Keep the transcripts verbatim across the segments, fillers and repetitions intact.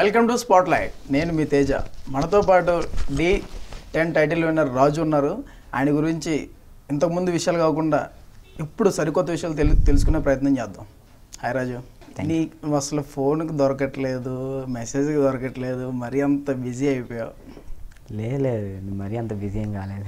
Welcome to spot light. నేను మీ తేజ. మనతో పాటు Dhee ten title winner Raju ఉన్నారు. ఆయన గురించి ఇంతకుముందు విషయాలు కాకుండా ఇప్పుడు సరికొత్త విషయాలు తెలు తెలుసుకునే ప్రయత్నం చేద్దాం. హాయ్ రాజు. నీకు అసలు ఫోన్కి దొరకట్లేదు, మెసేజ్కి దొరకట్లేదు, మరీ అంత బిజీ అయిపోయావు. లేదు, మరీ అంత బిజీ ఏం కాలేదు.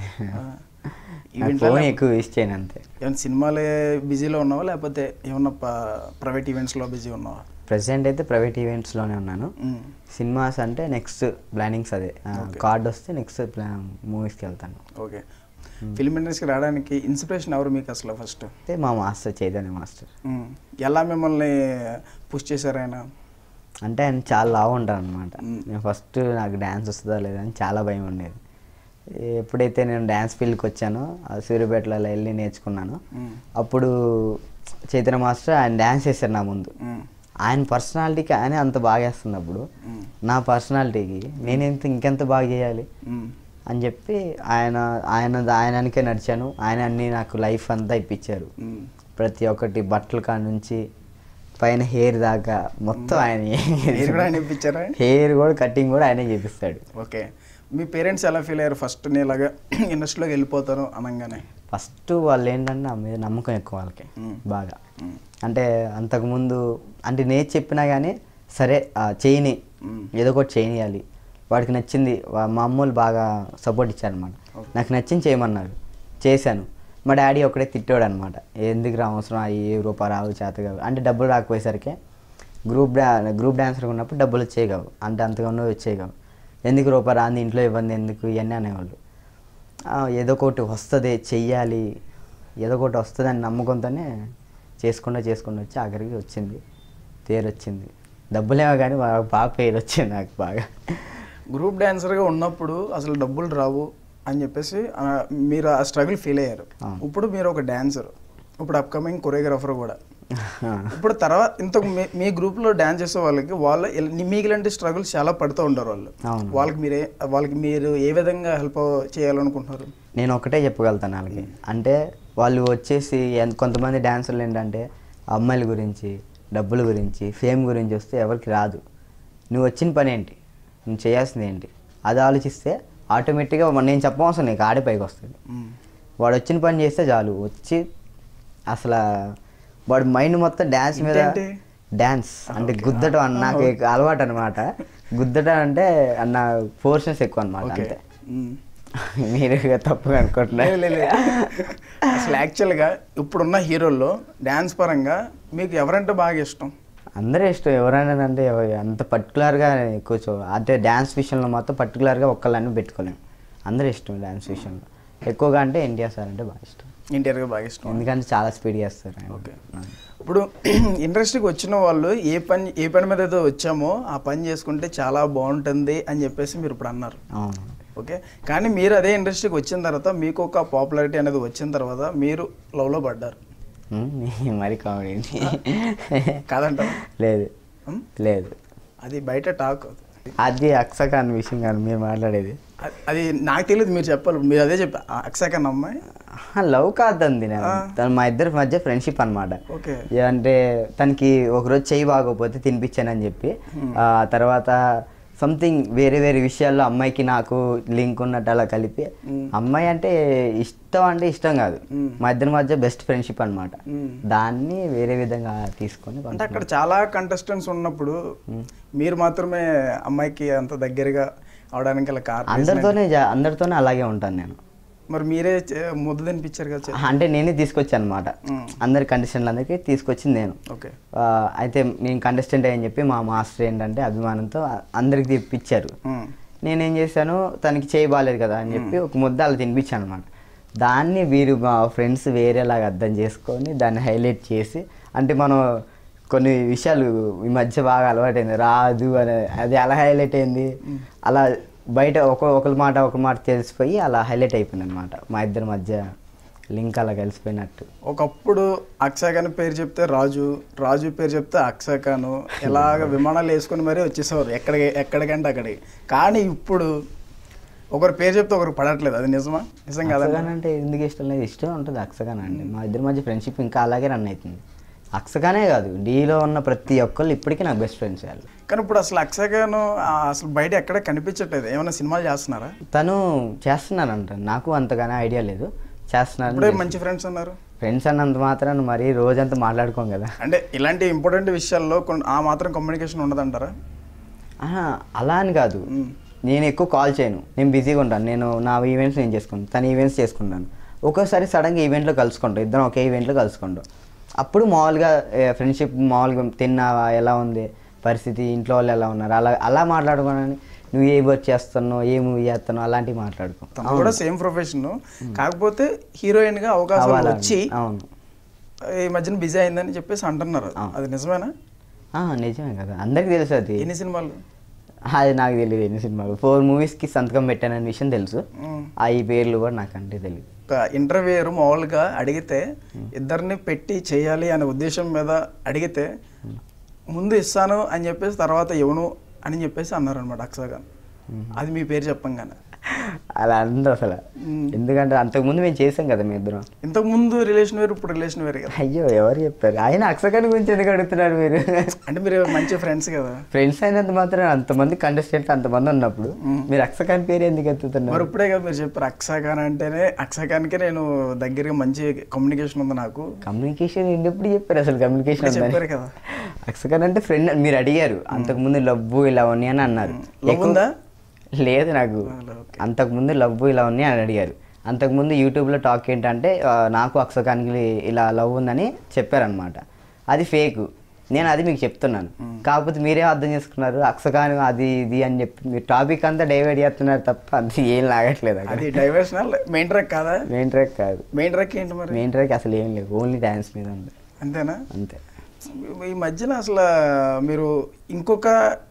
ఈవెంట్లో ఎక్కువ యూస్ చేయను అంతే. ఏమైనా సినిమాలే బిజీలో ఉన్నావా, లేకపోతే ఏమన్నా ప్రైవేట్ ఈవెంట్స్లో బిజీ ఉన్నావా? ప్రెసెంట్ అయితే ప్రైవేట్ ఈవెంట్స్లోనే ఉన్నాను. సినిమాస్ అంటే నెక్స్ట్ ప్లానింగ్స్ అదే, కార్డ్ వస్తే నెక్స్ట్ ప్లాన్ మూవీస్కి వెళ్తాను. ఓకే. ఫిల్మ్ ఇండస్ట్రీకి రావడానికి ఇన్స్పిరేషన్ ఎవరు మీకు అసలు? ఫస్ట్ అయితే మా మాస్టర్ చైతన్య మాస్టర్. ఎలా మిమ్మల్ని పుష్ చేశారు ఆయన? అంటే ఆయన చాలా లావు ఉంటాను అనమాట. నేను ఫస్ట్ నాకు డ్యాన్స్ వస్తుందా లేదా అని చాలా భయం ఉండేది. ఎప్పుడైతే నేను డ్యాన్స్ ఫీల్డ్కి వచ్చానో సూర్యాపేటలో వెళ్ళి నేర్చుకున్నాను. అప్పుడు చైతన్య మాస్టర్ ఆయన డ్యాన్స్ చేశారు నా ముందు. ఆయన పర్సనాలిటీకి ఆయన అంత బాగా వేస్తున్నప్పుడు నా పర్సనాలిటీకి నేనెంత ఇంకెంత బాగా చేయాలి అని చెప్పి ఆయన ఆయన ఆయనకే నడిచాను. ఆయన అన్నీ నాకు లైఫ్ అంతా ఇప్పించారు. ప్రతి ఒక్కటి బట్టల కాడ నుంచి పైన హెయిర్ దాకా మొత్తం ఆయన ఇప్పించారా? హెయిర్ కూడా కటింగ్ కూడా ఆయనే చేపిస్తాడు. ఓకే. మీ పేరెంట్స్ ఎలా ఫీల్ అయ్యారు ఫస్ట్ నేను ఇలాగా ఇండస్ట్రీలోకి వెళ్ళిపోతాను అనగానే? ఫస్ట్ వాళ్ళు ఏంటంటే నా మీద నమ్మకం ఎక్కువ వాళ్ళకి బాగా. అంటే అంతకుముందు అంటే నేను చెప్పినా కానీ సరే చేయని ఏదో ఒకటి చేయనియాలి, వాడికి నచ్చింది. మా అమ్మోళ్ళు బాగా సపోర్ట్ ఇచ్చారనమాట. నాకు నచ్చింది చేయమన్నారు, చేశాను. మా డాడీ ఒకడే తిట్టాడు అనమాట, ఎందుకు రా అవసరం ఏ రూపాయి రావు చేత కావు అంటే డబ్బులు రాకపోయేసరికి గ్రూప్ డా గ్రూప్ డాన్సర్గా ఉన్నప్పుడు డబ్బులు వచ్చేవి కావు, అంటే అంతగా ఉన్నవి వచ్చేవి కావు. ఎందుకు రూపాయి రాంది ఇంట్లో ఇవ్వండి ఎందుకు ఇవన్నీ అనేవాళ్ళు. ఏదో ఒకటి వస్తుంది చెయ్యాలి, ఏదో ఒకటి వస్తుంది అని నమ్మకంతోనే చేసుకుంటూ చేసుకుంటూ వచ్చి ఆఖరికి వచ్చింది, పేరు వచ్చింది. డబ్బులేమో కానీ బాగా పేరు వచ్చింది నాకు బాగా. గ్రూప్ డాన్సర్గా ఉన్నప్పుడు అసలు డబ్బులు రావు అని చెప్పేసి మీరు ఆ స్ట్రగుల్ ఫీల్ అయ్యారు. ఇప్పుడు మీరు ఒక డాన్సర్, ఇప్పుడు అప్కమింగ్ కొరియోగ్రాఫర్ కూడా. ఇప్పుడు తర్వాత ఇంతకు మీ గ్రూప్లో డాన్స్ చేసే వాళ్ళకి వాళ్ళ మీకు ఇలాంటి స్ట్రగుల్స్ చాలా పడుతూ ఉంటారు వాళ్ళు. వాళ్ళకి మీరే వాళ్ళకి మీరు ఏ విధంగా హెల్ప్ చేయాలనుకుంటున్నారు? నేను ఒకటే చెప్పగలుగుతాను వాళ్ళకి. అంటే వాళ్ళు వచ్చేసి కొంతమంది డాన్సర్లు ఏంటంటే అమ్మాయిల గురించి, డబ్బుల గురించి, ఫేమ్ గురించి వస్తే ఎవరికి రాదు. నువ్వు వచ్చిన పని ఏంటి, నువ్వు చేయాల్సింది ఏంటి అది ఆలోచిస్తే ఆటోమేటిక్గా నేను చెప్పవలసిన నీకు ఆడే పైకి వస్తుంది. వాడు వచ్చిన పని చేస్తే చాలు. వచ్చి అసలు వాడు మైండ్ మొత్తం డ్యాన్స్ మీద. డ్యాన్స్ అంటే గుద్దటం అన్న నాకు అలవాటు అనమాట. గుద్దటం అంటే అన్న పోర్షన్స్ ఎక్కువ అనమాట. అంతే, మీరు తప్పుగా అనుకుంటున్నారు. అసలు యాక్చువల్గా ఇప్పుడున్న హీరోల్లో డ్యాన్స్ పరంగా మీకు ఎవరంటే బాగా ఇష్టం? అందరూ ఇష్టం. ఎవరైనా అంటే అంత పర్టికులర్గా కూర్చో అంటే డ్యాన్స్ విషయంలో మాత్రం పర్టికులర్గా ఒక్కళ్ళని పెట్టుకోలేము. అందరూ ఇష్టం డ్యాన్స్ విషయంలో. ఎక్కువగా అంటే ఎన్టీఆర్ సార్ అంటే బాగా ఇష్టం. ఎన్టీఆర్గా బాగా ఇష్టం ఎందుకంటే చాలా స్పీడ్ చేస్తారు. ఓకే. ఇప్పుడు ఇండస్ట్రీకి వచ్చిన వాళ్ళు ఏ పని ఏ పని మీద అయితే వచ్చామో ఆ పని చేసుకుంటే చాలా బాగుంటుంది అని చెప్పేసి మీరు ఇప్పుడు అన్నారు. అవును. ఓకే. కానీ మీరు అదే ఇండస్ట్రీకి వచ్చిన తర్వాత మీకు ఒక పాపులారిటీ అనేది వచ్చిన తర్వాత మీరు లవ్లో పడ్డారు. మరి కామెడీ కాదంట? లేదు లేదు, అది బయట టాక్. అది అక్సకాన్ విషయం కాదు మీరు మాట్లాడేది. అది నాకు తెలియదు, మీరు చెప్పాలి. మీరు అదే చెప్పారు అక్సకాన్ అమ్మాయి లవ్ కాదండి. తను మా ఇద్దరి మధ్య ఫ్రెండ్షిప్ అనమాట. ఓకే. అంటే తనకి ఒకరోజు చెయ్యి బాగోపోతే తినిపించానని చెప్పి ఆ తర్వాత సంథింగ్ వేరే వేరే విషయాల్లో అమ్మాయికి నాకు లింక్ ఉన్నట్టు అలా కలిపి, అమ్మాయి అంటే ఇష్టం అంటే ఇష్టం కాదు, మా ఇద్దరి మధ్య బెస్ట్ ఫ్రెండ్షిప్ అనమాట. దాన్ని వేరే విధంగా తీసుకొని అంటే అక్కడ చాలా కంటెస్టెంట్స్ ఉన్నప్పుడు మీరు మాత్రమే అమ్మాయికి అంత దగ్గరగా అవడానికి గల కారణం? అందరితోనే అందరితోనే అలాగే ఉంటాను నేను. మరి మీరే ముద్ద తినిపించారు కదా? అంటే నేనే తీసుకొచ్చాను అనమాట. అందరి కంటెస్టెంట్లు అందరికీ తీసుకొచ్చింది నేను. ఓకే. అయితే నేను కంటెస్టెంట్ అని చెప్పి మా మాస్టర్ ఏంటంటే అభిమానంతో అందరికి తినిపించారు. నేనేం చేశాను, తనకి చేయి బాగాలేదు కదా అని చెప్పి ఒక ముద్ద అలా తినిపించాను అనమాట. దాన్ని వీరు మా ఫ్రెండ్స్ వేరేలాగా అర్థం చేసుకొని దాన్ని హైలైట్ చేసి, అంటే మనం కొన్ని విషయాలు ఈ మధ్య బాగా అలవాటైంది రాదు అని, అది అలా హైలైట్ అయింది. అలా బయట ఒక ఒకరి మాట ఒక మాట తెలిసిపోయి అలా హైలైట్ అయిపోయింది అనమాట. మా ఇద్దరి మధ్య లింక్ అలా కలిసిపోయినట్టు. ఒకప్పుడు అక్షయఖాన్ పేరు చెప్తే రాజు, రాజు పేరు చెప్తే అక్షయఖాన్, ఎలాగ విమానాలు వేసుకొని మరీ వచ్చేసేవారు ఎక్కడికి ఎక్కడికంటే అక్కడికి. కానీ ఇప్పుడు ఒకరి పేరు చెప్తే ఒకరికి పడట్లేదు, అది నిజమా? నిజం కదా? అంటే ఎందుకు ఇష్టం లేదు, ఇష్టం ఉంటుంది అక్షయఖాన్ అంటే. మా ఇద్దరి మధ్య ఫ్రెండ్షిప్ ఇంకా అలాగే రన్ అవుతుంది. అక్షగానే కాదు, డీలో ఉన్న ప్రతి ఒక్కళ్ళు ఇప్పటికీ నాకు బెస్ట్ ఫ్రెండ్స్ వాళ్ళు. కానీ ఇప్పుడు అసలు అక్షగాను అసలు బయట ఎక్కడ కనిపించట్లేదు. ఏమైనా సినిమాలు చేస్తున్నారా? తను చేస్తున్నానంట, నాకు అంతగానే ఐడియా లేదు. చేస్తున్నాను. ఇప్పుడే మంచి ఫ్రెండ్స్ ఉన్నారు. ఫ్రెండ్స్ అన్నంత మాత్రం మరి రోజంతా మాట్లాడుకోం కదా. అంటే ఇలాంటి ఇంపార్టెంట్ విషయాల్లో కొన్ని ఆ మాత్రం కమ్యూనికేషన్ ఉండదంటారా? అలా అని కాదు, నేను ఎక్కువ కాల్ చేయను, నేను బిజీగా ఉంటాను. నేను నా ఈవెంట్స్ నేను చేసుకుంటాను, తన ఈవెంట్స్ చేసుకుంటాను. ఒక్కోసారి సడన్గా ఈవెంట్లో కలుసుకుంటాం, ఇద్దరం ఒకే ఈవెంట్లో కలుసుకుంటాం. అప్పుడు మామూలుగా ఫ్రెండ్షిప్ మామూలుగా తిన్నావా, ఎలా ఉంది పరిస్థితి, ఇంట్లో వాళ్ళు ఎలా ఉన్నారు, అలా అలా మాట్లాడుకోనని నువ్వు ఏ వర్క్ చేస్తున్నావు, ఏ మూవీ చేస్తున్నావు అలాంటివి మాట్లాడుకో. కూడా సేమ్ ప్రొఫెషన్, కాకపోతే హీరోయిన్గా అవకాశాలు వచ్చి అవును ఈ మధ్యన బిజీ అయిందని చెప్పేసి అంటున్నారు. అది నిజమేనా? నిజమే కదా, అందరికి తెలుసు. అది ఎన్ని సినిమాలు? అది నాకు తెలియదు ఎన్ని సినిమాలు. ఫోర్ మూవీస్కి సంతకం పెట్టాననే విషయం తెలుసు, ఆ ఈ పేర్లు కూడా నాకు అంటే తెలియదు. ఇంటర్వ్యూ మామూలుగా అడిగితే ఇద్దరిని పెట్టి చేయాలి అనే ఉద్దేశం మీద అడిగితే ముందు ఇస్తాను అని చెప్పేసి తర్వాత ఇవ్వను అని చెప్పేసి అన్నారు అనమాట అక్షగా. అది మీ పేరు చెప్పంగానే అలా అంది అసలు. ఎందుకంటే అంతకుముందు మేము చేసాం కదా మీ ఇద్దరం. ఇంతకుముందు రిలేషన్ వేరు, ఇప్పుడు రిలేషన్ వేరు కదా. అయ్యో ఎవరు చెప్పారు? ఆయన అక్షగాని గురించి ఎందుకు అడుగుతున్నారు మీరు? అంటే మీరు మంచి ఫ్రెండ్స్ కదా. ఫ్రెండ్స్ అయినంత మాత్రం అంతమంది కంటెస్టెంట్ అంతమంది ఉన్నప్పుడు మీరు అక్షగాని పేరు ఎందుకు ఎత్తుతున్నారు? మరి ఇప్పుడే కదా మీరు చెప్పారు అక్షగాన్ అంటేనే, అక్షగానికే నేను దగ్గరగా మంచి కమ్యూనికేషన్ ఉంది నాకు. కమ్యూనికేషన్ ఎప్పుడు చెప్పారు అసలు? కమ్యూనికేషన్ చెప్పారు కదా. అక్షగాన్ అంటే ఫ్రెండ్ మీరు అడిగారు, అంతకుముందు లవ్వు ఇలా ఉన్నాయి అని అన్నారు. ఉందా? లేదు, నాకు అంతకుముందు లవ్ ఇలా ఉన్నాయి అని అడిగారు. అంతకుముందు యూట్యూబ్లో టాక్ ఏంటంటే నాకు అక్షగానికి ఇలా లవ్ ఉందని చెప్పారనమాట. అది ఫేక్, నేను అది మీకు చెప్తున్నాను. కాకపోతే మీరే అర్థం చేసుకున్నారు అక్షగాని అది ఇది అని చెప్పి మీరు టాపిక్ అంతా డైవర్ట్ చేస్తున్నారు తప్ప అది ఏం లాగట్లేదు. అది డైవర్షనల్. మెయిన్ ట్రాక్ కాదా? మెయిన్ ట్రాక్ కాదు. మెయిన్ ట్రాక్ ఏంటి మరి? మెయిన్ ట్రాక్ అసలు ఏం లేదు, ఓన్లీ డ్యాన్స్ మీద ఉంది. అంతేనా? అంతే. ఈ మధ్యన అసలు మీరు ఇంకొక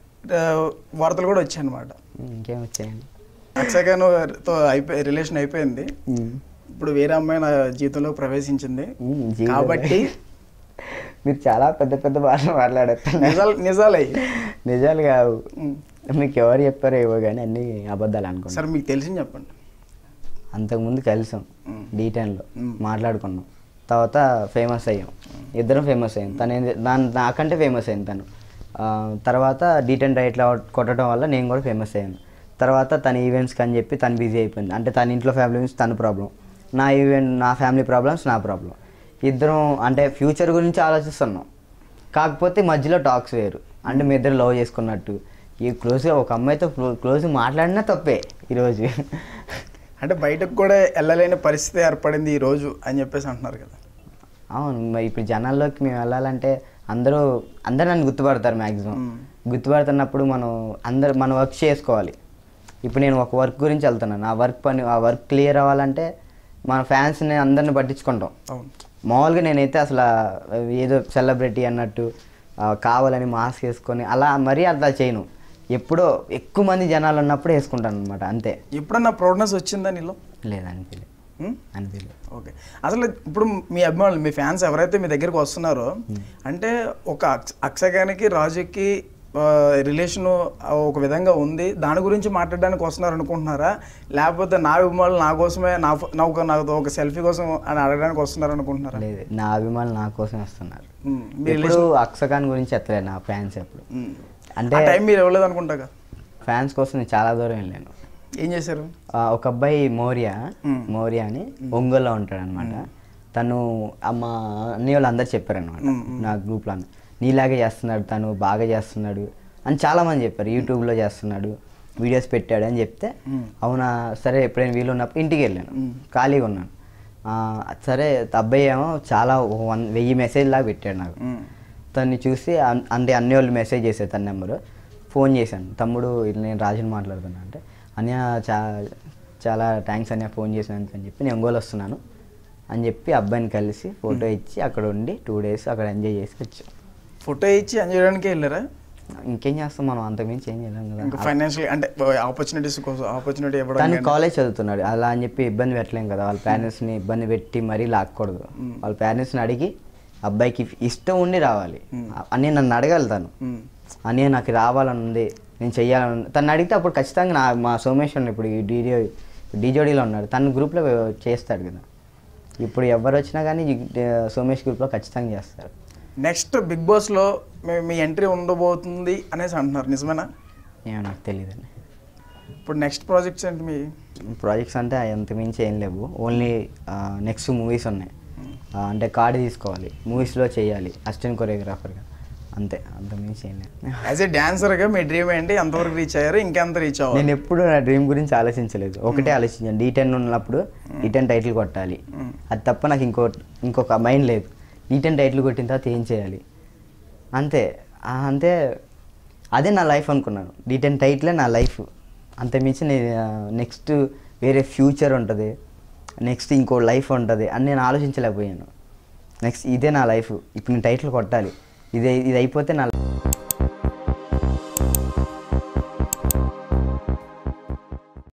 వార్తలు కూడా వచ్చాయి అనమాట. ఇంకేం వచ్చాయండి? అక్షగానుతో అయిపోయి రిలేషన్ అయిపోయింది, ఇప్పుడు వేరే అమ్మాయి నా జీవితంలో ప్రవేశించింది కాబట్టి మీరు చాలా పెద్ద పెద్ద భాషలు మాట్లాడతారు. నిజాలు నిజాలే నిజాలు కావు. మీకు ఎవరు చెప్పారో ఏవో కానీ అన్ని అబద్ధాలు అనుకోండి. సరే మీకు తెలిసింది చెప్పండి. అంతకుముందు కలిసాం, డీ టెన్లో మాట్లాడుకున్నాం, తర్వాత ఫేమస్ అయ్యాం, ఇద్దరం ఫేమస్ అయ్యాం. తను దాని నాకంటే ఫేమస్ అయింది తను. తర్వాత డీ టెన్ డైట్లో కొట్టడం వల్ల నేను కూడా ఫేమస్ అయ్యాను. తర్వాత తన ఈవెంట్స్కి అని చెప్పి తను బిజీ అయిపోయింది. అంటే తన ఇంట్లో ఫ్యామిలీస్ తన ప్రాబ్లం, నా ఈవెంట్ నా ఫ్యామిలీ ప్రాబ్లమ్స్ నా ప్రాబ్లం. ఇద్దరం అంటే ఫ్యూచర్ గురించి ఆలోచిస్తున్నాం, కాకపోతే మధ్యలో టాక్స్ వేరు. అంటే మీ ఇద్దరు లవ్ చేసుకున్నట్టు ఈ క్లోజ్గా ఒక అమ్మాయితో క్లోజ్గా మాట్లాడినా తప్పే ఈరోజు. అంటే బయటకు కూడా వెళ్ళలేని పరిస్థితి ఏర్పడింది ఈరోజు అని చెప్పేసి అంటున్నారు కదా. అవును, మరి ఇప్పుడు జనాల్లోకి మేము వెళ్ళాలంటే అందరూ అందరూ నన్ను గుర్తుపడతారు. మ్యాక్సిమం గుర్తుపడుతున్నప్పుడు మనం అందరు మన వర్క్ చేసుకోవాలి. ఇప్పుడు నేను ఒక వర్క్ గురించి వెళ్తున్నాను, ఆ వర్క్ పని ఆ వర్క్ క్లియర్ అవ్వాలంటే మన ఫ్యాన్స్ని అందరిని పట్టించుకుంటాం. మామూలుగా నేనైతే అసలు ఏదో సెలబ్రిటీ అన్నట్టు కావాలని మాస్క్ వేసుకొని అలా మరీ అట్లా చేయను. ఎప్పుడో ఎక్కువ మంది జనాలు ఉన్నప్పుడు వేసుకుంటాను అనమాట, అంతే. ఎప్పుడన్నా ప్రౌడ్నెస్ వచ్చిందా నీలో? లేదు, అనిపించలేదు అనిపించలేదు. ఓకే. అసలు ఇప్పుడు మీ అభిమానులు మీ ఫ్యాన్స్ ఎవరైతే మీ దగ్గరికి వస్తున్నారో అంటే ఒక అక్షగానికి రాజుకి రిలేషను ఒక విధంగా ఉంది, దాని గురించి మాట్లాడడానికి వస్తున్నారు అనుకుంటున్నారా, లేకపోతే నా అభిమానులు నా కోసమే నా నాకు నాకు ఒక సెల్ఫీ కోసం అని అడగడానికి వస్తున్నారు అనుకుంటున్నారా? లేదు, నా అభిమానులు నా కోసం వస్తున్నారు. ఇప్పుడు అక్షగాని గురించి ఎత్తలేదు నా ఫ్యాన్స్ ఎప్పుడు. అంటే టైం మీరు ఇవ్వలేదు అనుకుంటా. ఫ్యాన్స్ కోసం నేను చాలా దూరం వెళ్ళాను. ఏం చేశారు? ఒక అబ్బాయి మోరియా మోరియా అని ఒంగోలులో ఉంటాడు అనమాట. తను అమ్మ అన్ని వాళ్ళు అందరు చెప్పారనమాట నా గ్రూప్లో, నీలాగే చేస్తున్నాడు తను, బాగా చేస్తున్నాడు అని చాలామంది చెప్పారు. యూట్యూబ్లో చేస్తున్నాడు, వీడియోస్ పెట్టాడు అని చెప్తే అవునా సరే ఎప్పుడైనా వీలు ఉన్నప్పుడు ఇంటికి వెళ్ళాను, ఖాళీగా ఉన్నాను. సరే అబ్బాయి ఏమో చాలా వన్ వెయ్యి మెసేజ్ లాగా పెట్టాడు నాకు. తన్ని చూసి అంటే అన్ని వాళ్ళు మెసేజ్ చేశారు తన నెంబరు. ఫోన్ చేశాను, తమ్ముడు నేను రాజుని మాట్లాడుతున్నా అంటే, అన్నయ్య చా చాలా థ్యాంక్స్ అన్నయ్య ఫోన్ చేశాను అని చెప్పి నేను ఒంగోలు వస్తున్నాను అని చెప్పి అబ్బాయిని కలిసి ఫోటో ఇచ్చి అక్కడ ఉండి టూ డేస్ అక్కడ ఎంజాయ్ చేసి వచ్చాం. ఫోటో ఇచ్చి ఎంజాయ్ చేయడానికి వెళ్ళారా? ఇంకేం చేస్తాం మనం, అంతకుమించి ఏం చేయలేం కదా. ఫైనాన్షియల్ అంటే ఆపర్చునిటీస్ కోసం ఆపర్చునిటీ ఇవ్వడం. తను కాలేజ్ చదువుతున్నాడు, అలా అని చెప్పి ఇబ్బంది పెట్టలేం కదా. వాళ్ళ పేరెంట్స్ని ఇబ్బంది పెట్టి మరీ లాక్కూడదు. వాళ్ళ పేరెంట్స్ని అడిగి అబ్బాయికి ఇష్టం ఉండి రావాలి అని నన్ను అడగలుగుతాను. అని నాకు రావాలని ఉంది, నేను చెయ్యాలని తను అడిగితే అప్పుడు ఖచ్చితంగా నా మా సోమేశ్వర్ ఇప్పుడు ఈ డీజో డీజోడీలో ఉన్నాడు, తన గ్రూప్లో చేస్తాడు కదా. ఇప్పుడు ఎవరు వచ్చినా కానీ సోమేష్ గ్రూప్లో ఖచ్చితంగా చేస్తారు. నెక్స్ట్ బిగ్ బాస్లో మీ ఎంట్రీ ఉండబోతుంది అనేసి అంటున్నారు, నిజమేనా? ఏమో నాకు తెలియదండి. ఇప్పుడు నెక్స్ట్ ప్రాజెక్ట్స్ ఏంటి మీ? ప్రాజెక్ట్స్ అంటే అంత మించి ఏం లేవు, ఓన్లీ నెక్స్ట్ మూవీస్ ఉన్నాయి. ఆ, అంటే కార్డు తీసుకోవాలి, మూవీస్లో చేయాలి అసిస్టెంట్ కొరియోగ్రాఫర్గా, అంతే, అంత మించి ఏం లేదు. యాజ్ ఏ డాన్సర్గా మీ డ్రీమ్ ఏంటి? ఎంతవరకు రీచ్ అయ్యారు, ఇంకెంత రీచ్ అవ్వాలి? నేను ఎప్పుడు నా డ్రీమ్ గురించి ఆలోచించలేదు, ఒకటే ఆలోచించాను, డీ టెన్ ఉన్నప్పుడు డీ టెన్ టైటిల్ కొట్టాలి, అది తప్ప నాకు ఇంకో ఇంకొక మైండ్ లేదు. డీ టెన్ టైటిల్ కొట్టిన తర్వాత ఏం చేయాలి అంతే. ఆ, అంతే, అదే నా లైఫ్ అనుకున్నాను, డీ టెన్ టైటిలే నా లైఫ్. అంతమించి నేను నెక్స్ట్ వేరే ఫ్యూచర్ ఉంటుంది, నెక్స్ట్ ఇంకో లైఫ్ ఉంటుంది అని నేను ఆలోచించలేకపోయాను. నెక్స్ట్ ఇదే నా లైఫ్, ఇప్పుడు నేను టైటిల్ కొట్టాలి, ఇదే ఇది అయిపోతే నా